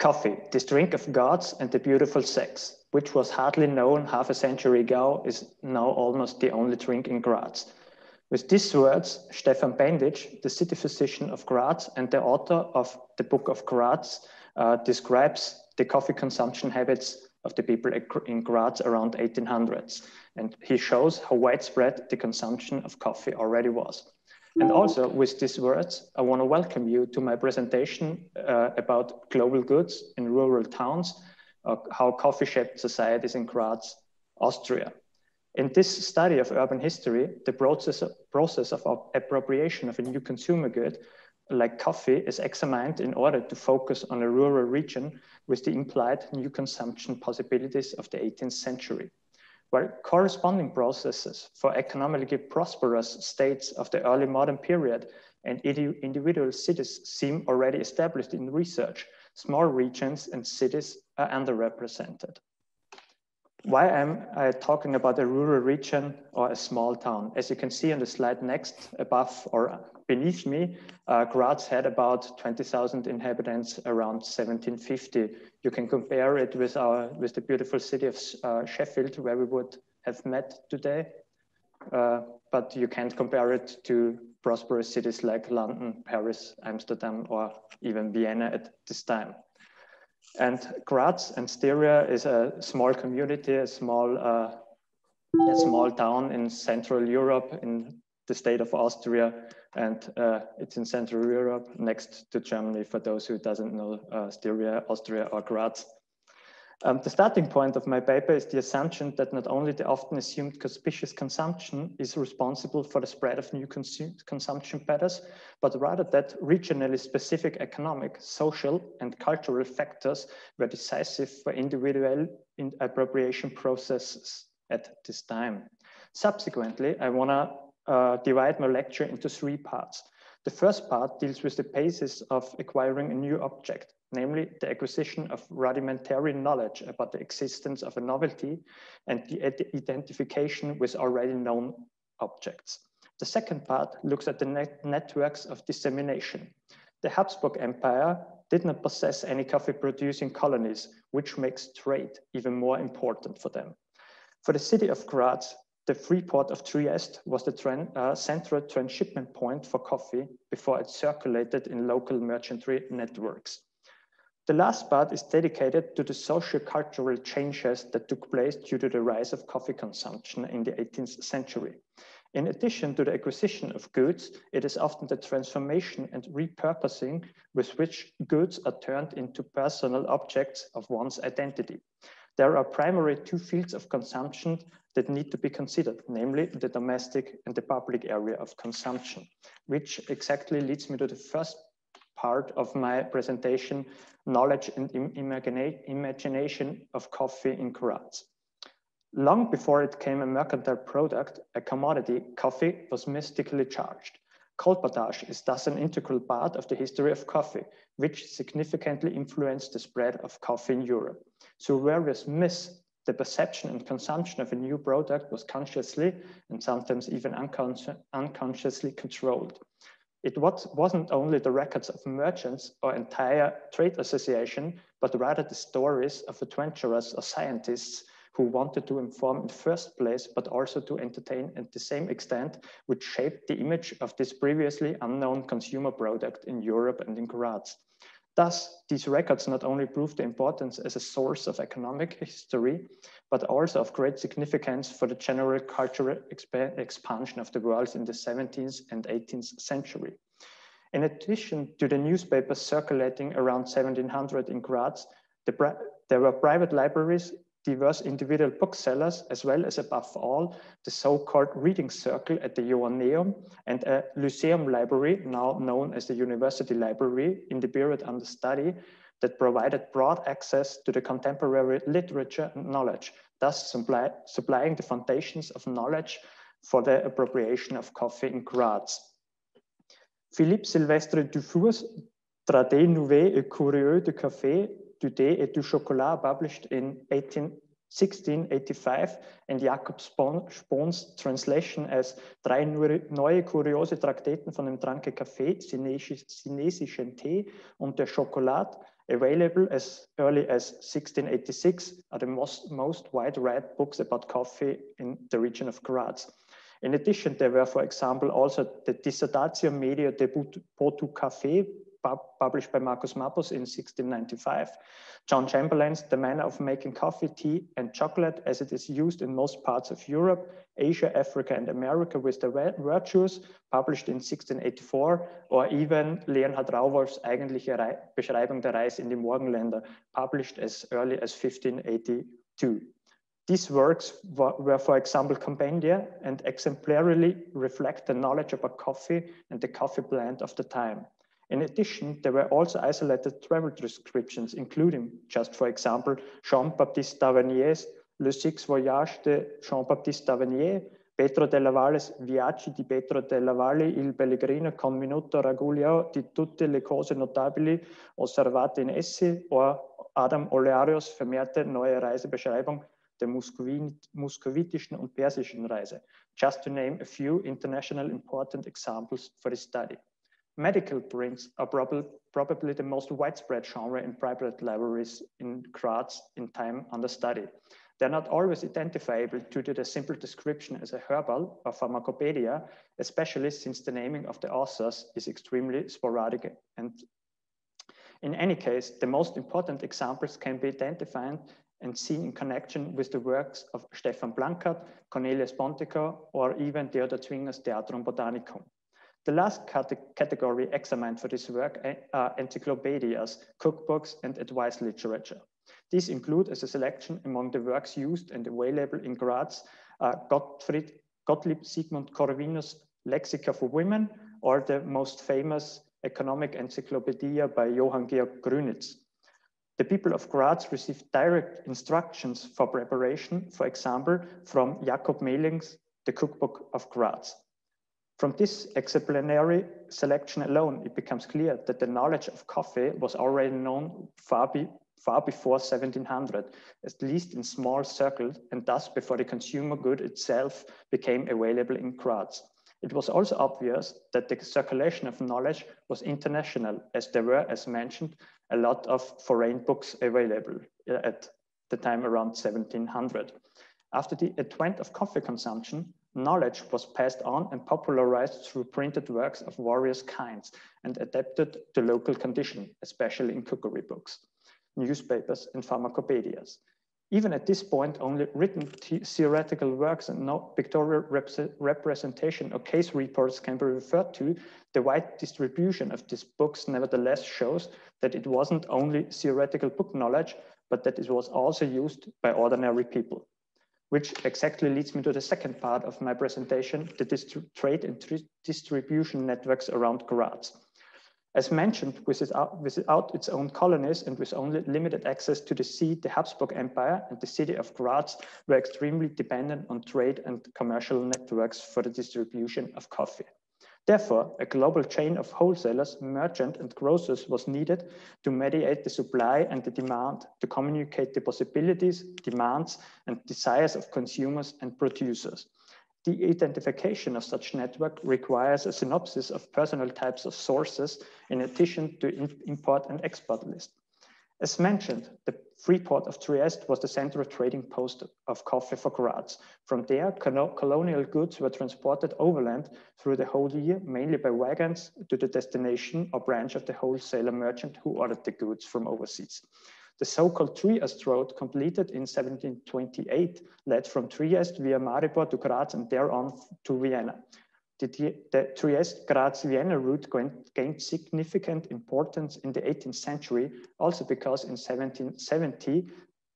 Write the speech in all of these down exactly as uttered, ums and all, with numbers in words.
Coffee, this drink of gods and the beautiful sex, which was hardly known half a century ago, is now almost the only drink in Graz. With these words, Stefan Bendic, the city physician of Graz and the author of the Book of Graz, uh, describes the coffee consumption habits of the people in Graz around eighteen hundreds. And he shows how widespread the consumption of coffee already was. And also with these words, I want to welcome you to my presentation uh, about global goods in rural towns, uh, how coffee shaped societies in Graz, Austria. In this study of urban history, the process of, process of appropriation of a new consumer good, like coffee, is examined in order to focus on a rural region with the implied new consumption possibilities of the eighteenth century. While corresponding processes for economically prosperous states of the early modern period and individual cities seem already established in research, small regions and cities are underrepresented. Why am I talking about a rural region or a small town? As you can see on the slide next, above or beneath me, uh, Graz had about twenty thousand inhabitants around seventeen fifty. You can compare it with, our, with the beautiful city of uh, Sheffield, where we would have met today. Uh, but you can't compare it to prosperous cities like London, Paris, Amsterdam, or even Vienna at this time. And Graz and Styria is a small community, a small, uh, a small town in Central Europe, in the state of Austria, and uh, it's in Central Europe, next to Germany, for those who doesn't know uh, Styria, Austria, or Graz. Um, the starting point of my paper is the assumption that not only the often assumed conspicuous consumption is responsible for the spread of new consumption patterns, but rather that regionally specific economic, social, and cultural factors were decisive for individual in appropriation processes at this time. Subsequently, I want to uh, divide my lecture into three parts. The first part deals with the basis of acquiring a new object, namely the acquisition of rudimentary knowledge about the existence of a novelty and the identification with already known objects. The second part looks at the net networks of dissemination. The Habsburg Empire did not possess any coffee-producing colonies, which makes trade even more important for them. For the city of Graz, the free port of Trieste was the trans, uh, central transshipment point for coffee before it circulated in local merchantry networks. The last part is dedicated to the socio-cultural changes that took place due to the rise of coffee consumption in the eighteenth century. In addition to the acquisition of goods, it is often the transformation and repurposing with which goods are turned into personal objects of one's identity. There are primarily two fields of consumption that need to be considered, namely the domestic and the public area of consumption, which exactly leads me to the first part of my presentation, knowledge and imagina imagination of coffee in Graz. Long before it became a mercantile product, a commodity, coffee was mystically charged. Colportage is thus an integral part of the history of coffee, which significantly influenced the spread of coffee in Europe. Through various myths, the perception and consumption of a new product was consciously and sometimes even unconsci unconsciously controlled. It was, wasn't only the records of merchants or entire trade association, but rather the stories of adventurers or scientists who wanted to inform in the first place, but also to entertain at the same extent, which shaped the image of this previously unknown consumer product in Europe and in Graz. Thus, these records not only prove the importance as a source of economic history, but also of great significance for the general cultural exp expansion of the world in the seventeenth and eighteenth century. In addition to the newspapers circulating around seventeen hundred in Graz, the there were private libraries, diverse individual booksellers, as well as above all, the so-called reading circle at the Joanneum and a Lyceum library, now known as the University Library, in the period under study, that provided broad access to the contemporary literature and knowledge, thus supply, supplying the foundations of knowledge for the appropriation of coffee in Graz. Philippe Sylvestre Dufour's Traités nouveaux et curieux de café, du thé et du chocolat, published in sixteen eighty-five, and Jakob Spohn's translation as Drei neue kuriose Traktäten von dem Tranke Kaffee, chinesischen Tee und der Schokolade, Available as early as sixteen eighty-six are the most, most wide-read books about coffee in the region of Graz. In addition, there were, for example, also the Dissertatio Media de Potu Café, published by Marcus Mappus in sixteen ninety-five. John Chamberlain's The Manner of Making Coffee, Tea, and Chocolate as it is used in most parts of Europe, Asia, Africa, and America with the Virtues, published in sixteen eighty-four, or even Leonhard Rauwolf's Eigentliche Re Beschreibung der Reise in die Morgenländer, published as early as fifteen eighty-two. These works were, for example, compendia and exemplarily reflect the knowledge about coffee and the coffee blend of the time. In addition, there were also isolated travel descriptions, including, just for example, Jean-Baptiste Tavernier's Le Six Voyages de Jean-Baptiste Tavernier, Pietro della Valle's Viaggi di Pietro della Valle, il Pellegrino con minuto raguglio di tutte le cose notabili osservate in essi, or Adam Olearius vermehrte neue Reisebeschreibung der Muskovitischen und Persischen Reise, just to name a few international important examples for this study. Medical prints are prob probably the most widespread genre in private libraries in Graz in time under study. They're not always identifiable due to the simple description as a herbal or pharmacopoeia, especially since the naming of the authors is extremely sporadic. And in any case, the most important examples can be identified and seen in connection with the works of Stefan Blankert, Cornelius Bontekoe, or even Theodor Zwinger's Theatrum Botanicum. The last category examined for this work are encyclopedias, cookbooks, and advice literature. These include, as a selection among the works used and available in Graz, uh, Gottfried, Gottlieb Sigmund Corvinus' Lexica for Women, or the most famous economic encyclopedia by Johann Georg Grünitz. The people of Graz received direct instructions for preparation, for example, from Jakob Mehling's The Cookbook of Graz. From this exemplary selection alone, it becomes clear that the knowledge of coffee was already known far, be, far before seventeen hundred, at least in small circles, and thus before the consumer good itself became available in Graz. It was also obvious that the circulation of knowledge was international, as there were, as mentioned, a lot of foreign books available at the time around seventeen hundred. After the advent of coffee consumption, knowledge was passed on and popularized through printed works of various kinds and adapted to local conditions, especially in cookery books, newspapers, and pharmacopoeias. Even at this point, only written theoretical works and no pictorial rep representation or case reports can be referred to. The wide distribution of these books nevertheless shows that it wasn't only theoretical book knowledge, but that it was also used by ordinary people. Which exactly leads me to the second part of my presentation, the trade and distribution networks around Graz. As mentioned, without, without its own colonies and with only limited access to the sea, the Habsburg Empire and the city of Graz were extremely dependent on trade and commercial networks for the distribution of coffee. Therefore, a global chain of wholesalers, merchants, and grocers was needed to mediate the supply and the demand, to communicate the possibilities, demands, and desires of consumers and producers. The identification of such network requires a synopsis of personal types of sources in addition to import and export list. As mentioned, the free port of Trieste was the central trading post of coffee for Graz. From there, colonial goods were transported overland through the whole year, mainly by wagons, to the destination or branch of the wholesaler merchant who ordered the goods from overseas. The so-called Trieste Road, completed in seventeen twenty-eight, led from Trieste via Maribor to Graz and thereon to Vienna. The, the Trieste-Graz-Vienna route gained significant importance in the eighteenth century, also because in seventeen seventeen,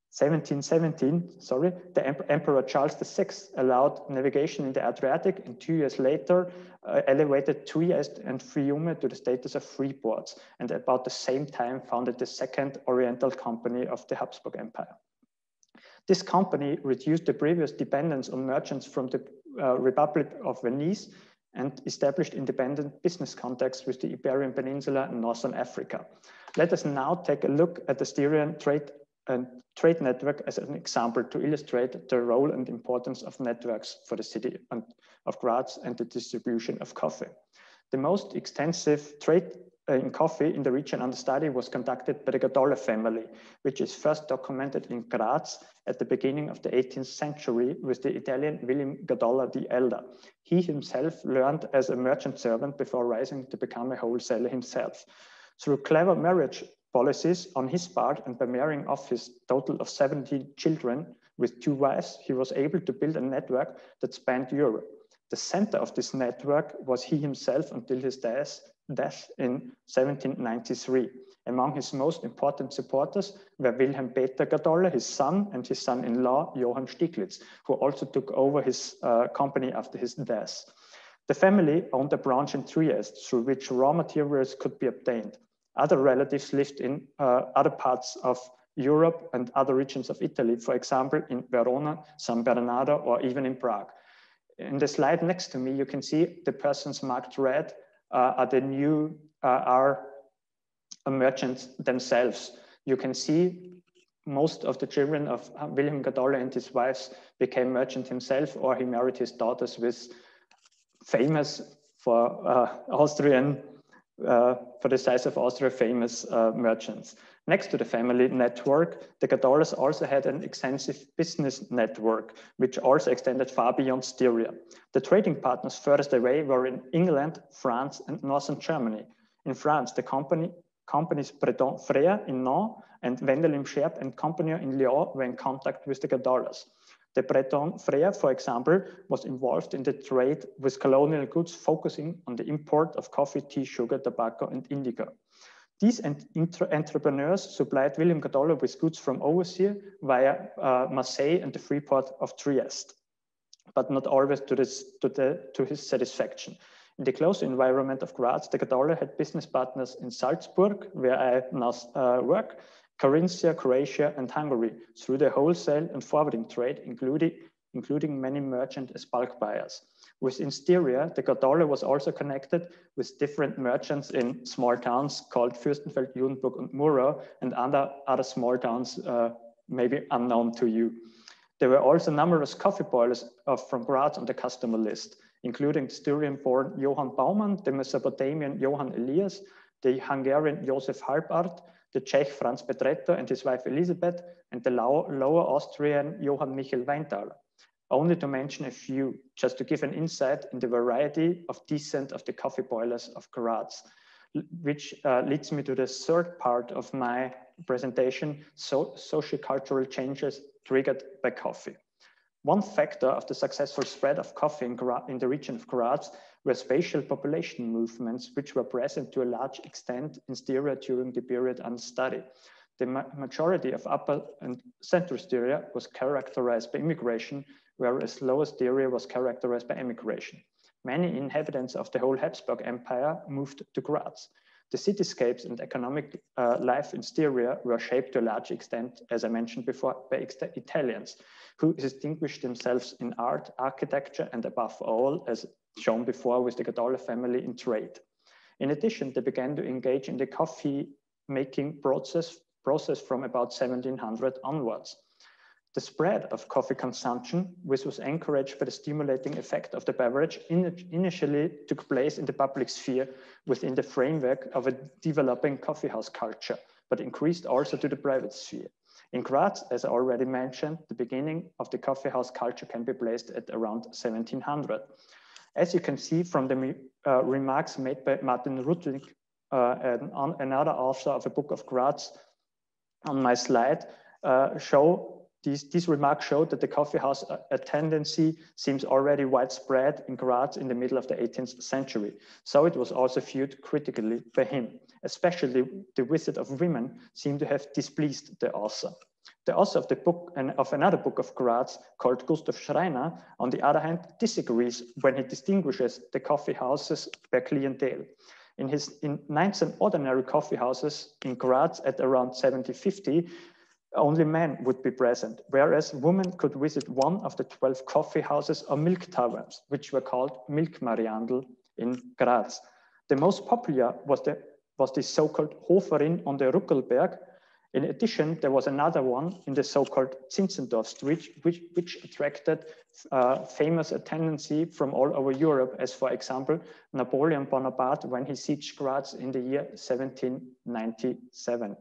sorry, the Emperor Charles the Sixth allowed navigation in the Adriatic, and two years later uh, elevated Trieste and Fiume to the status of free ports, and about the same time founded the Second Oriental Company of the Habsburg Empire. This company reduced the previous dependence on merchants from the uh, Republic of Venice and established independent business contacts with the Iberian Peninsula and Northern Africa. Let us now take a look at the Styrian trade and trade network as an example to illustrate the role and importance of networks for the city of Graz and the distribution of coffee. The most extensive trade in coffee in the region under study was conducted by the Gadolle family, which is first documented in Graz at the beginning of the eighteenth century with the Italian William Gadolla the Elder. He himself learned as a merchant servant before rising to become a wholesaler himself. Through clever marriage policies on his part and by marrying off his total of seventeen children with two wives, he was able to build a network that spanned Europe. The center of this network was he himself until his death, death in seventeen ninety-three. Among his most important supporters were Wilhelm Peter Gadolle, his son, and his son-in-law, Johann Stieglitz, who also took over his uh, company after his death. The family owned a branch in Trieste through which raw materials could be obtained. Other relatives lived in uh, other parts of Europe and other regions of Italy, for example, in Verona, San Bernardo, or even in Prague. In the slide next to me, you can see the persons marked red uh, are the new, uh, are merchants themselves. You can see most of the children of Wilhelm Gadolle and his wives became merchant himself, or he married his daughters with famous for uh, Austrian, uh, for the size of Austria, famous uh, merchants. Next to the family network, the Gadolles also had an extensive business network, which also extended far beyond Styria. The trading partners furthest away were in England, France, and northern Germany. In France, the company, companies Breton Frère in Nantes and Wendelin Scherp and Compagnie in Lyon were in contact with the Gadolles. The Breton Frère, for example, was involved in the trade with colonial goods, focusing on the import of coffee, tea, sugar, tobacco, and indigo. These entrepreneurs supplied William Gadolle with goods from overseas via uh, Marseille and the free port of Trieste, but not always to, this, to, the, to his satisfaction. In the close environment of Graz, the Gadolle had business partners in Salzburg, where I now uh, work, Carinthia, Croatia, and Hungary, through the wholesale and forwarding trade, including, including many merchant as bulk buyers. Within Styria, the Gadolle was also connected with different merchants in small towns called Fürstenfeld, Judenburg, and Murau, and other, other small towns uh, maybe unknown to you. There were also numerous coffee boilers of, from Graz on the customer list, including the Styrian-born Johann Baumann, the Mesopotamian Johann Elias, the Hungarian Josef Halbart, the Czech Franz Petretto and his wife Elisabeth, and the Lower Austrian Johann Michael Weinthaler. Only to mention a few, just to give an insight in the variety of descent of the coffee boilers of Graz, which uh, leads me to the third part of my presentation, so socio-cultural changes triggered by coffee. One factor of the successful spread of coffee in, in the region of Graz were spatial population movements, which were present to a large extent in Styria during the period under study. The ma majority of Upper and Central Styria was characterized by immigration, whereas Lower Styria was characterized by emigration. Many inhabitants of the whole Habsburg Empire moved to Graz. The cityscapes and economic uh, life in Styria were shaped to a large extent, as I mentioned before, by Italians, who distinguished themselves in art, architecture, and above all, as shown before with the Gadolle family, in trade. In addition, they began to engage in the coffee making process, process from about seventeen hundred onwards. The spread of coffee consumption, which was encouraged by the stimulating effect of the beverage, in, initially took place in the public sphere within the framework of a developing coffeehouse culture, but increased also to the private sphere. In Graz, as I already mentioned, the beginning of the coffeehouse culture can be placed at around seventeen hundred. As you can see from the uh, remarks made by Martin Rudwig, uh, and on another author of a book of Graz, on my slide, uh, show These, these remarks show that the coffeehouse uh, tendency seems already widespread in Graz in the middle of the eighteenth century. So it was also viewed critically by him. Especially the visit of women seemed to have displeased the author. The author of the book and of another book of Graz called Gustav Schreiner, on the other hand, disagrees when he distinguishes the coffee houses per clientele. In his in nineteen ordinary coffee houses in Graz at around seventy fifty, only men would be present, whereas women could visit one of the twelve coffee houses or milk taverns, which were called Milk Mariandel in Graz. The most popular was the, was the so-called Hoferin on the Ruckelberg, In addition, there was another one in the so-called Zinzendorf Street, which, which attracted uh, famous attendance from all over Europe, as for example, Napoleon Bonaparte when he sieged Graz in the year seventeen ninety-seven.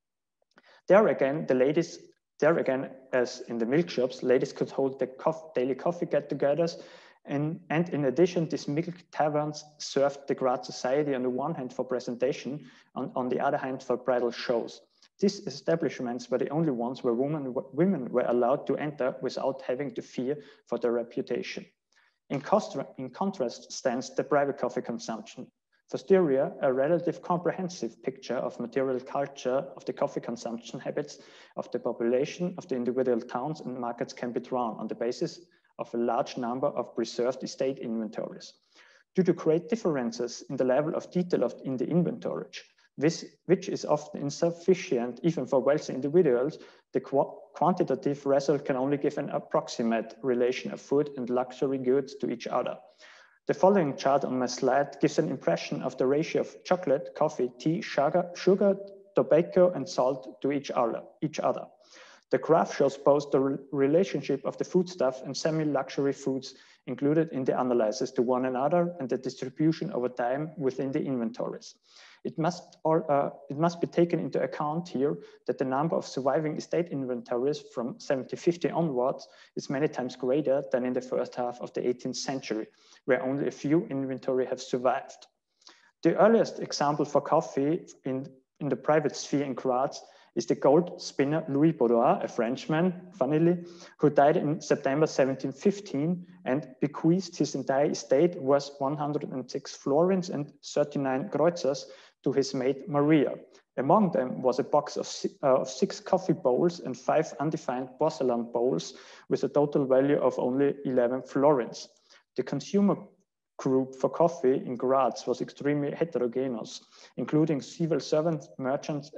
There again, the ladies, there again, as in the milk shops, ladies could hold the cof daily coffee get-togethers. And, and in addition, these milk taverns served the Graz society on the one hand for presentation, and on the other hand for bridal shows. These establishments were the only ones where women, women were allowed to enter without having to fear for their reputation. In, cost, in contrast stands the private coffee consumption. For Styria, a relative comprehensive picture of material culture of the coffee consumption habits of the population of the individual towns and markets can be drawn on the basis of a large number of preserved estate inventories. Due to great differences in the level of detail of, in the inventory, this, which is often insufficient even for wealthy individuals, the qu quantitative result can only give an approximate relation of food and luxury goods to each other. The following chart on my slide gives an impression of the ratio of chocolate, coffee, tea, sugar, sugar tobacco, and salt to each other. Each other. The graph shows both the re relationship of the foodstuff and semi-luxury foods included in the analysis to one another and the distribution over time within the inventories. It must, or, uh, it must be taken into account here that the number of surviving estate inventories from seventeen fifty onwards is many times greater than in the first half of the eighteenth century, where only a few inventory have survived. The earliest example for coffee in, in the private sphere in Graz is the gold spinner Louis Baudoin, a Frenchman, funnily, who died in September seventeen fifteen and bequeathed his entire estate worth one hundred six florins and thirty-nine kreuzers to his maid Maria. Among them was a box of, uh, of six coffee bowls and five undefined porcelain bowls with a total value of only eleven florins. The consumer group for coffee in Graz was extremely heterogeneous, including civil servants, merchants,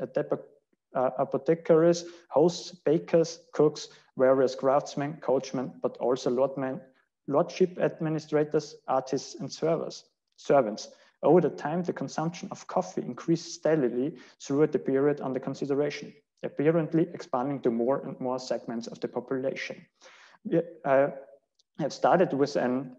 uh, apothecaries, hosts, bakers, cooks, various craftsmen, coachmen, but also lordmen, lordship administrators, artists, and servers, servants. Over the time, the consumption of coffee increased steadily throughout the period under consideration, apparently expanding to more and more segments of the population. I have started with an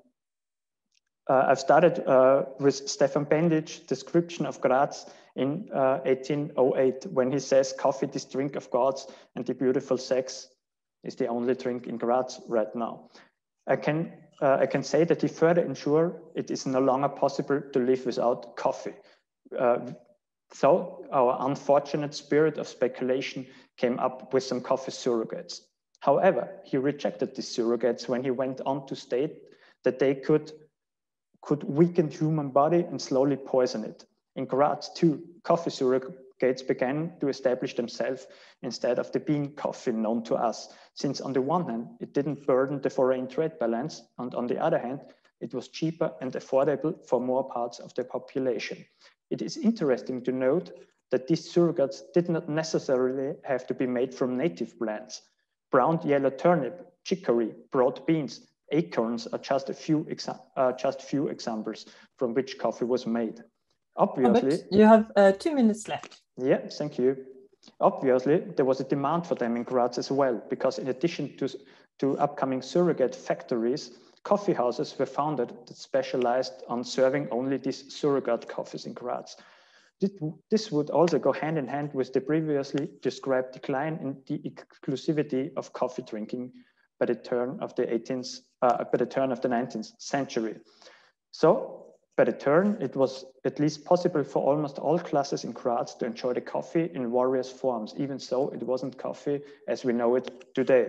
uh, I've started uh, with Stefan Bendich's description of Graz in uh, eighteen oh eight, when he says, "Coffee, this drink of gods, and the beautiful sex is the only drink in Graz right now." I can Uh, I can say that he further ensured it is no longer possible to live without coffee. Uh, so our unfortunate spirit of speculation came up with some coffee surrogates. However, he rejected these surrogates when he went on to state that they could, could weaken human body and slowly poison it. In Graz too, coffee surrogates began to establish themselves instead of the bean coffee known to us, since on the one hand, it didn't burden the foreign trade balance, and on the other hand, it was cheaper and affordable for more parts of the population. It is interesting to note that these surrogates did not necessarily have to be made from native plants. Brown yellow turnip, chicory, broad beans, acorns are just a few, uh, just few examples from which coffee was made. Obviously, Robert, you have uh, two minutes left. Yeah, thank you. Obviously, there was a demand for them in Graz as well, because in addition to, to upcoming surrogate factories, coffee houses were founded that specialized on serving only these surrogate coffees in Graz. This, this would also go hand in hand with the previously described decline in the exclusivity of coffee drinking by the turn of the eighteenth, uh, by the turn of the nineteenth century. So, by the turn, it was at least possible for almost all classes in Graz to enjoy the coffee in various forms, even so it wasn't coffee as we know it today.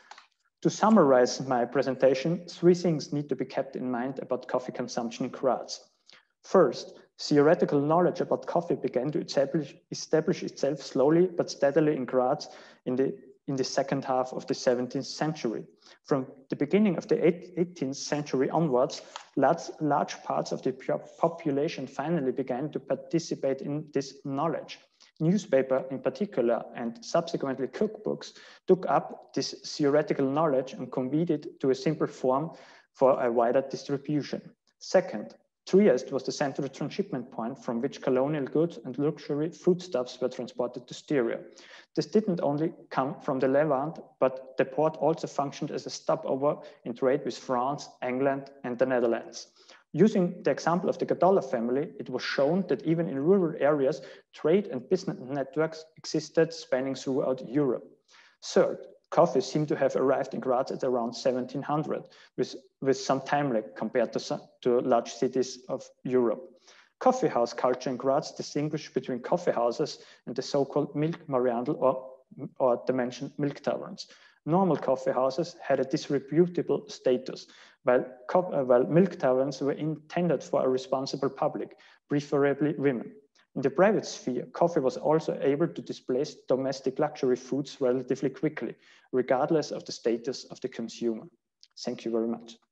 To summarize my presentation, three things need to be kept in mind about coffee consumption in Graz. First, theoretical knowledge about coffee began to establish, establish itself slowly but steadily in Graz in the, in the second half of the seventeenth century. From the beginning of the eighteenth century onwards, large, large parts of the population finally began to participate in this knowledge. Newspaper in particular, and subsequently cookbooks, took up this theoretical knowledge and conveyed it to a simple form for a wider distribution. Second, Trieste was the central transshipment point from which colonial goods and luxury foodstuffs were transported to Styria. This didn't only come from the Levant, but the port also functioned as a stopover in trade with France, England, and the Netherlands. Using the example of the Gadola family, it was shown that even in rural areas, trade and business networks existed spanning throughout Europe. Third, coffee seemed to have arrived in Graz at around seventeen hundred, with, with some time lag compared to, some, to large cities of Europe. Coffee house culture in Graz distinguished between coffee houses and the so-called milk mariandel or, or the mentioned milk taverns. Normal coffee houses had a disreputable status, while, uh, while milk taverns were intended for a responsible public, preferably women. In the private sphere, coffee was also able to displace domestic luxury foods relatively quickly, regardless of the status of the consumer. Thank you very much.